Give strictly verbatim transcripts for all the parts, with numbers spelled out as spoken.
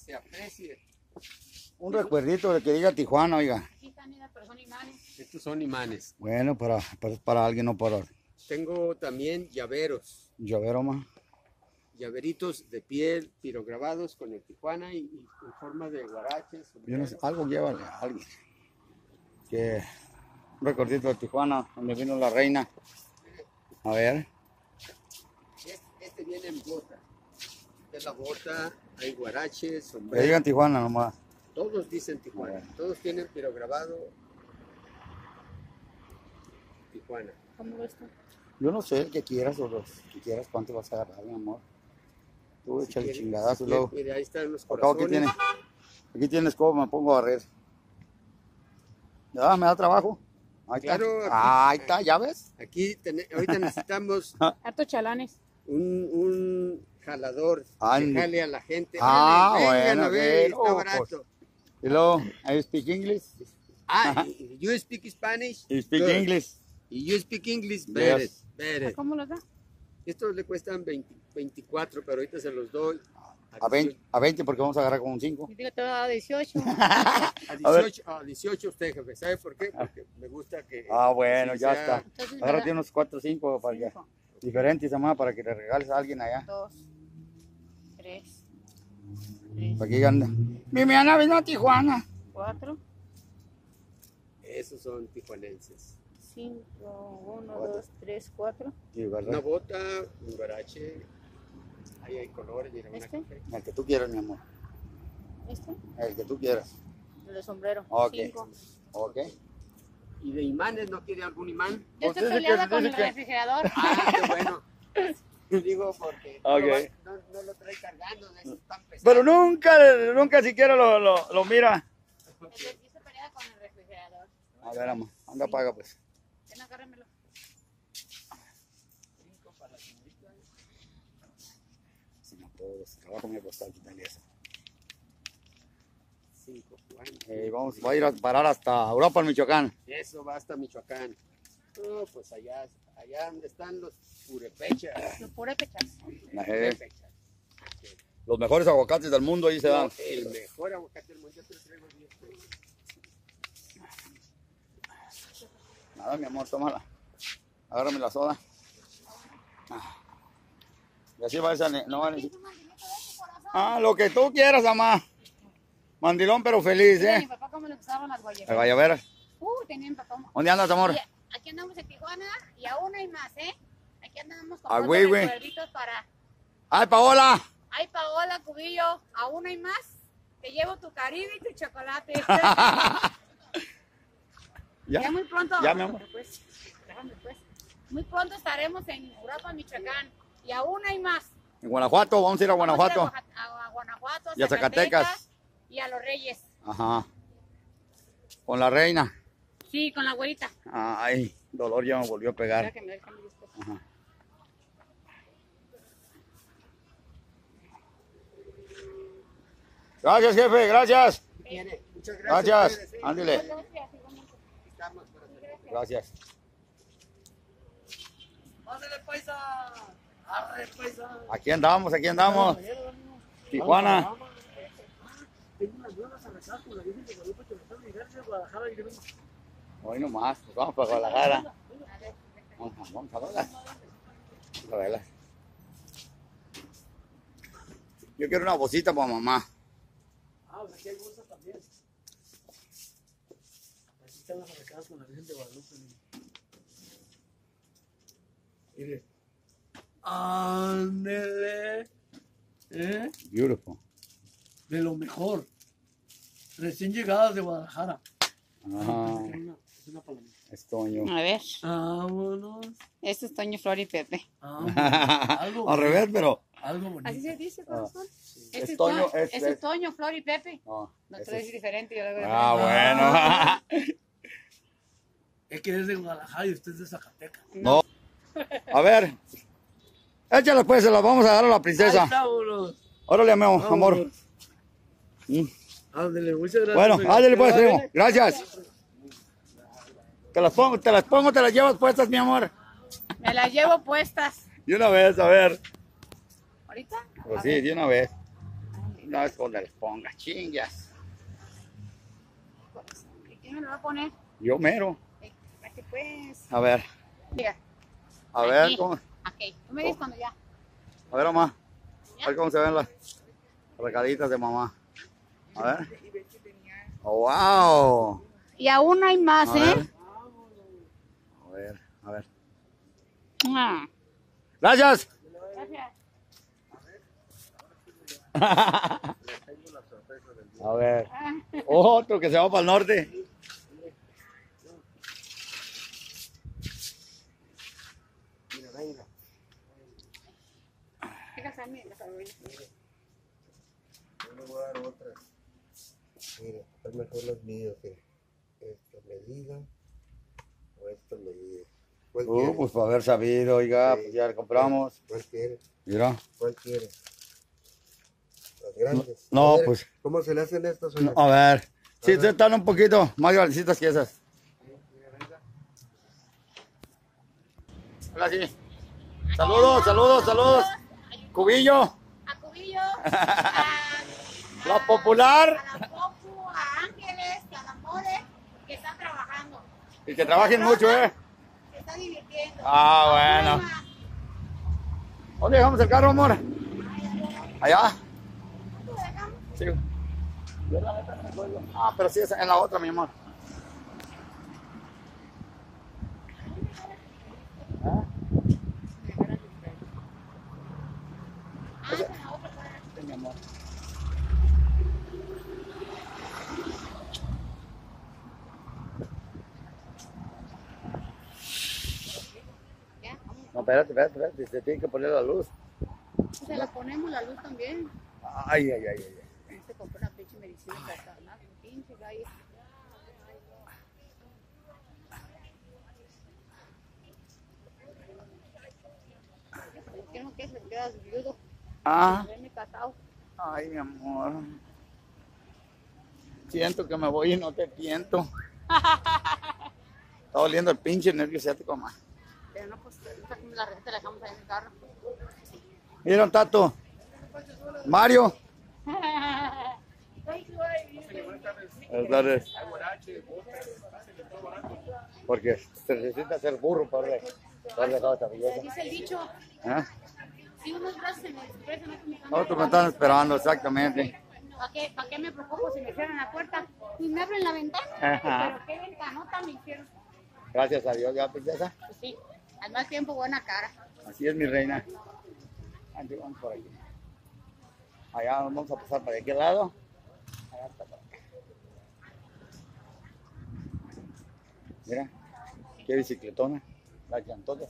se aprecie. Un recuerdito de que diga Tijuana, oiga. Aquí están, mira, pero son imanes. Estos son imanes. Bueno, para, para, para alguien, no para Tengo también llaveros. llavero, ma. Llaveritos de piel, pirograbados con el Tijuana y, y en forma de guaraches. Yo no sé, algo llévale a alguien. Que un recordito de Tijuana, donde vino la reina. A ver. Este, este viene en bota. Esta es la bota, hay guaraches, Que sombrero. digan Tijuana nomás. Todos dicen Tijuana. Bueno. Todos tienen pirograbado Tijuana. ¿Cómo ves tú? Yo no sé el que quieras o los que quieras, cuánto vas a agarrar, mi amor. Tú Si échale quieres- chingadazo si luego. quieres, mire, ahí están los Por cabo, ¿qué corazones. tiene? Aquí tienes cómo me pongo a barrer. ¿Ya? ¿Me da trabajo? Ahí está. Claro, aquí- Ah, ahí está, ¿ya ves? Aquí tene- ahorita necesitamos Hartos chalanes. un, un jalador Ah, que en- jale a la gente. Ah, Vengan, vengan bueno, a ver, ok. está Oh, barato. Y luego, I speak English. Ah, y- you speak Spanish? You speak Good. English. Y you speak English? Better, Yes. better. ¿Cómo los da? Estos le cuestan veinte, veinticuatro, pero ahorita se los doy A veinte, a veinte porque vamos a agarrar con un cinco. Yo digo, te voy a dar dieciocho. A A ver. dieciocho, a dieciocho usted, jefe. ¿Sabe por qué? Porque me gusta que... Ah, bueno, que ya sea- está. Entonces, me Agárrate da unos cuatro o cinco para que, cinco, diferentes, mamá, para que le regales a alguien allá. dos, tres, tres, Para que digan, mi miana vino a Tijuana. cuatro, Esos son tijuanenses. cinco, uno, dos, tres, cuatro. Sí, ¿verdad? Una bota, un guarache. Ahí hay colores. Mira, una ¿Este? café. El que tú quieras, mi amor. Este, El que tú quieras. el de sombrero. Ok. Cinco. Ok. ¿Y de imanes no quiere algún imán? Yo Pues estoy dice que- peleada con dice el que- refrigerador. Ah, qué bueno. Digo porque no, Ok. lo va- no, no lo trae cargando, de esos tan pesados. Pero nunca, nunca siquiera lo, lo, lo mira. Yo estoy peleada con el refrigerador. A ver, amor, anda, paga pues. Ven, agárramelo. Cinco para la señorita. Si no puedo, ese trabajo me costó quitarle eso. Cinco, bueno. Eh, vamos, va a ir a parar hasta Europa, Michoacán. Eso va hasta Michoacán. No, pues allá, allá donde están los purépechas. Los purépechas. Eh, Purépechas. los mejores aguacates del mundo ahí se dan. No, el mejor aguacate del mundo. Yo te lo traigo diez pesos. Nada, mi amor, tómala. Agárrame la soda. Ah. Y así va esa, no va a necesitar. Ah, lo que tú quieras, mamá. Mandilón, pero feliz, Mira, mi ¿eh? papá cómo le gustaban las Al guayaberas. Guayabera. Uh, tenía mi papá. ¿Dónde andas, amor? Y aquí andamos en Tijuana y aún hay más, ¿eh? Aquí andamos con Ah, otros güey, güey. recuerditos para... ¡Ay, Paola! Ay, Paola, Cubillo, aún hay más. Te llevo tu Caribe y tu chocolate. Ya, Ya muy pronto. ya, mi amor. Pues, déjame, pues. Muy pronto estaremos en Europa, Michoacán. Y aún hay más. En Guanajuato, vamos a ir a Vamos Guanajuato. a, ir a, Oaxa- a Guanajuato, Y a Zacatecas. Y a Los Reyes. Ajá. Con la reina. Sí, con la güerita. Ay, dolor ya me volvió a Mira pegar. que me dejan después. Ajá. Gracias, jefe, gracias. Viene. Muchas gracias. Gracias. ustedes, ¿eh? Ándele. Estamos para hacer- Gracias. Ándale, paisa. Arre, paisa. Aquí andamos, aquí andamos. Tijuana. Tengo unas nuevas arrasadas con la Virgen de Guadalupe que me están llegando de Guadalajara y yo vengo. Hoy nomás, pues vamos para Guadalajara. Vamos, vamos a verla. Vamos a verla. Yo quiero una bolsita para mamá. Ah, pues aquí hay bolsas también. Aquí están las arrasadas con la Virgen de Guadalupe. Mire. Ándele. ¿Eh? Beautiful. De lo mejor. Recién llegadas de Guadalajara. Ajá. Es una, es una palomita. Es Toño. A ver. Vámonos. Este es Toño, Flor y Pepe. Ah, algo Al revés, pero. Algo bonito. Así se dice, corazón. Este Es es Toño, Toño, es- este es es- Toño, Flor y Pepe. No, No ese te lo es- dices diferente. Yo lo hago Ah, bueno. Es que es de Guadalajara y usted es de Zacatecas. No. A ver. Échale pues, se las vamos a dar a la princesa. Vámonos. Órale, amor. amor. Mm. Ándale, muchas gracias. Bueno, oiga. ándale pues, Ah, primo. viene. Gracias. Te las pongo, te las pongo, te las llevas puestas, mi amor. Me las llevo puestas. De una vez, a ver. ¿Ahorita? Pues A sí, ver. de una vez. Ay, No es donde les ponga chingas. ¿Quién me lo va a poner? Yo mero. Eh, Aquí pues. A ver, Mira. a ver Aquí. cómo. Ok, tú me dices cuando ya. A ver, mamá. A ver cómo se ven las recaditas de mamá. A ver. Oh, wow. Y aún hay más, A ¿eh? ver. A ver, a ver. Ah. Gracias. Gracias. A ver. Otro que se va para el norte. Mira, venga. Fíjate a mí, la Carolina. Yo le voy a dar otra. Mira, es mejor los míos que esta medida o esta medida. ¿Cuál Uh, quieres? pues para haber sabido, oiga, Sí. pues ya le compramos. ¿Cuál quieres? Mira. ¿Cuál quieres? Las grandes. No, A ver, pues. ¿cómo se le hacen estas? No, oiga? a ver. Sí, A ver. están un poquito más grandecitas que esas. Hola, sí. Saludos, saludos, saludos. Cubillo. A Cubillo. a- La a- popular. A la Popu, a Ángeles, a la More, que están trabajando. Y que trabajen mucho, ¿eh? Se está divirtiendo. Ah, bueno. ¿Dónde dejamos el carro, amor? Allá. Sí. Yo la neta me acuerdo. Ah, pero sí, es en la otra, mi amor. ¿Ah? Ese- Sí, mi amor. Ya, vamos. No, espérate, espérate, espérate, se tiene que poner la luz. Se la ponemos la luz también. Ay, ay, ay, ay. ay. Se compró una pinche medicina para estar más pinche gallo. Quiero que se quedas viudo. Ah, Verme casado. ay, mi amor. Siento que me voy y no te tiento. Está doliendo el pinche nervio ciático, mamá. Pero no, pues esta la receta la dejamos ahí en el carro. Miren, Tato. Mario. Buenas tardes. Porque se necesita ser burro para darle, para darle toda esta belleza. Dice el dicho, ¿Eh? si unos brazos se me expresan, otros me Nosotros me están esperando, exactamente. ¿Para qué, ¿Para qué me preocupo si me cierran la puerta? Pues me abren la ventana. Ajá. Pero qué ventanota me hicieron. Gracias a Dios, ya, princesa. Pues sí, al más tiempo buena cara. Así es, mi reina. Aquí vamos por aquí. Allá vamos a pasar para aquel lado. Allá está por acá. Mira, qué bicicletona. Las llantotas.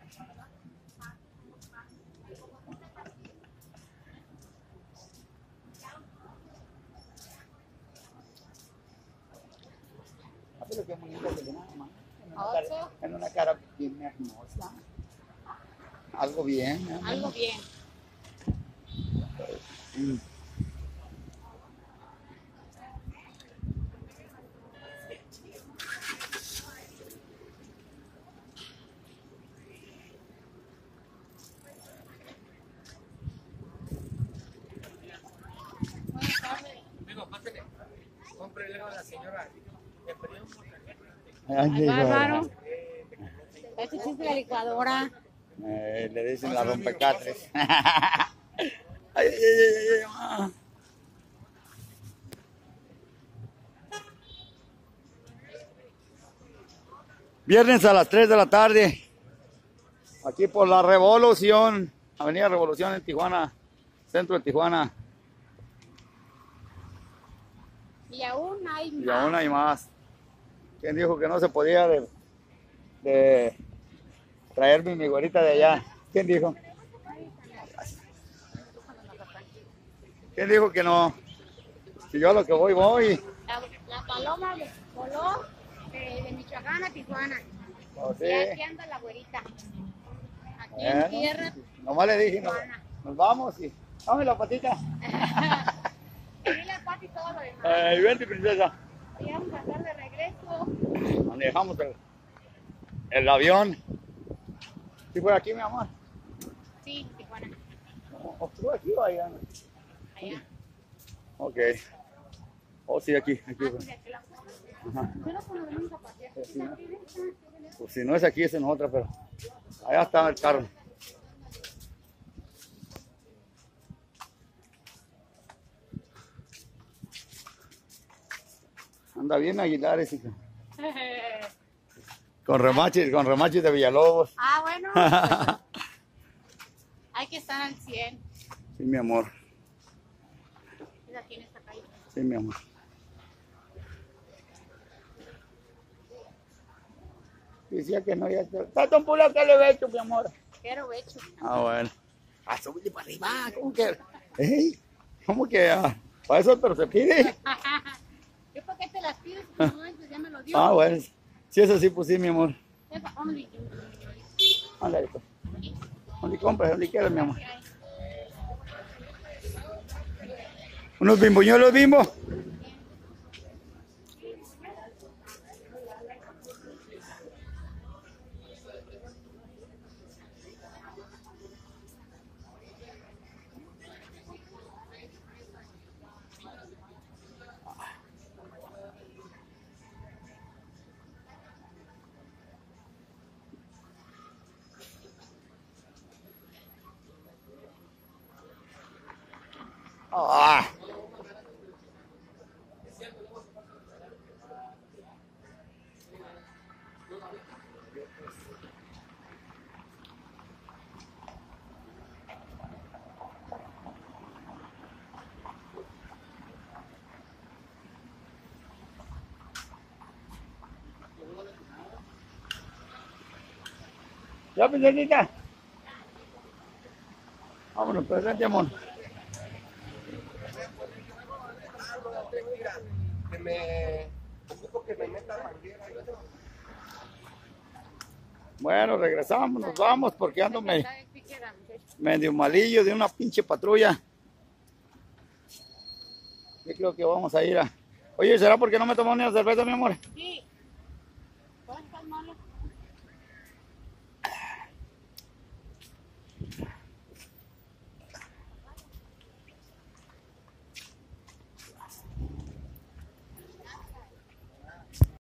Ah, pero qué bonita que tiene, mamá. En una cara- Ocho. En una cara bien hermosa. Algo bien, ¿no? Algo bien. Mm. Buenas tardes. Digo, pásale. Cómprele a la señora. Le pedí un Ay, Ay, digo, bárbaro. Este chiste de la licuadora. eh, le dicen la rompecatres. ay, ay, ay, ay, ay, ah. Viernes a las tres de la tarde. Aquí por la Revolución. Avenida Revolución en Tijuana. Centro de Tijuana. Y aún hay más. Y aún hay más. ¿Quién dijo que no se podía de, de traerme mi güerita de allá? ¿Quién dijo? ¿Quién dijo que no? Si yo a lo que voy, voy. La, la paloma voló de, de Michoacán a Tijuana. Oh, sí. Y aquí anda la güerita. Aquí Bueno, en tierra. nomás le dije, nos, nos vamos y dame la patita. Dile a Pati todo lo demás. Ay, vente, princesa. Ya vamos a estar de regreso. Donde dejamos el, el avión. ¿Sí fue aquí, mi amor? Sí, Tijuana. ¿O estuvo aquí o allá? Allá. Ok. Oh, sí, aquí, aquí. Ah, pues aquí la pongo. Ajá. Yo no puedo venir a pasear. Pues sí, ¿no? Aquí, ven, aquí, ven. Pues si no es aquí, es en otra, pero allá está el carro. Anda bien Aguilares, hija. Con remachis, con remachis de Villalobos. Ah, bueno. Pues, hay que estar al cien. Sí, mi amor. Es aquí en esta calle. Sí, mi amor. Decía que no, ya está. Está tan pula que le he hecho, mi amor. Quiero hecho. Ah, bueno. Ah, súbele para arriba, ¿cómo que? Ey, ¿cómo que? Ah, para eso, pero se pide. ¿Yo por qué te las pides? No, pues ya me lo dio. Ah, bueno. Si es así, pues sí, mi amor. Esa, only. Ándale, pues. Donde compras, donde quieras, mi amor. Unos bimboñuelos bimbo. Ah. Ya, princesita. Vámonos, presente, amor. Que me... ocupo que me meta manguera. Bueno, regresamos, nos vamos porque ando me- ¿Sabes qué queda, muchacho? medio malillo de una pinche patrulla. Yo creo que vamos a ir a... Oye, ¿será porque no me tomó ni una cerveza, mi amor? Sí.